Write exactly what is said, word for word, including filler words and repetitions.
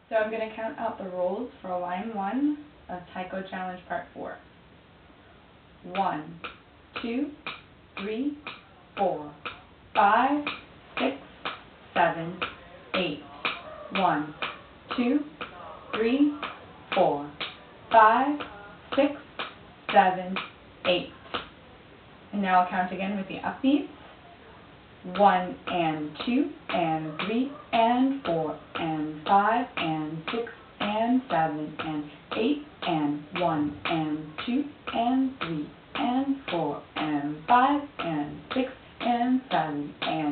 So I'm going to count out the rolls for line one of Taiko Challenge Part four. One, two, three, four, five, six, seven, eight. One, two, three, four, five, six, seven, eight. And now I'll count again with the upbeats. One and two and three and four and five and six and seven and eight and one and two and three and four and five and six and seven and